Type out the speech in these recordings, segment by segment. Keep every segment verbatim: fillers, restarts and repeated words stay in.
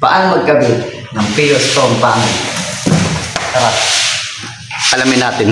Paano magkabit ng Pio Stone panel? Tara, alamin natin.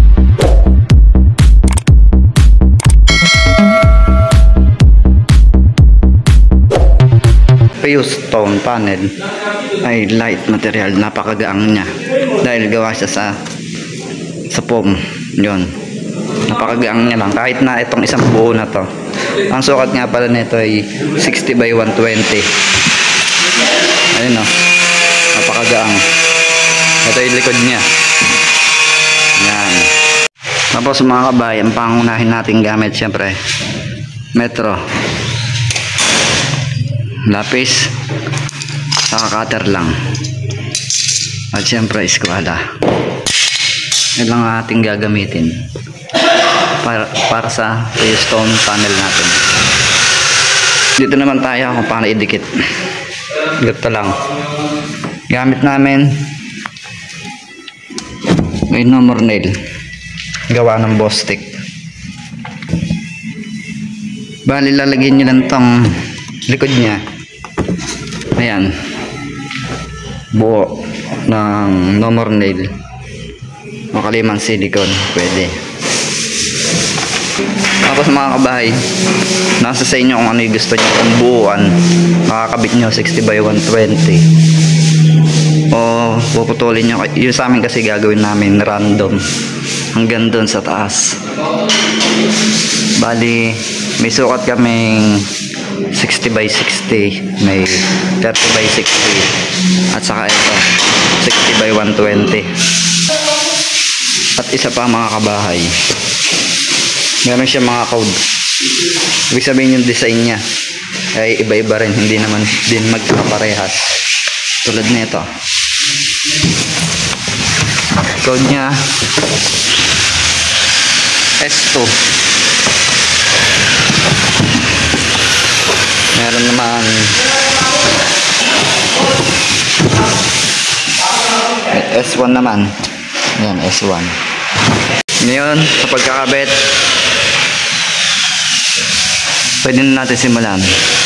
Pio Stone panel ay light material, napakagaang niya dahil gawa siya sa sa foam. Yun, napakagaang niya lang kahit na itong isang buo na to. Ang sukat nga pala nito ay sixty by one twenty. Ayun o, napakagaang. Ito yung likod niya. Yan. Tapos mga kabayan, pangunahin natin gamit syempre metro, lapis, saka cutter lang, at syempre eskwala. Yan lang ang ating gagamitin para, para sa Pio Stone panel natin. Dito naman tayo kung paano idikit. Ganito lang gamit namin may number nail gawa ng boss stick. Bali lalagyan nyo lang tong likod nya, ayan, buo ng number nail o kalimang silicone, pwede. Tapos mga kabahay, nasa sa inyo kung ano yung gusto nyo, kung buuan makakabit nyo sixty by one twenty o puputulin nyo. Yung sa amin kasi gagawin namin random hanggang doon sa taas. Bali may sukat kaming sixty by sixty, may thirty by sixty, at saka ito sixty by one twenty. At isa pa mga kabahay, meron siya mga code. Ibig sabihin yung design niya ay iba-iba rin, hindi naman din magkaparehas. Tulad nito, code niya S two. Meron naman S one naman. Yan, S one. Ngayon, sa pagkakabit, pwede na natin simulan.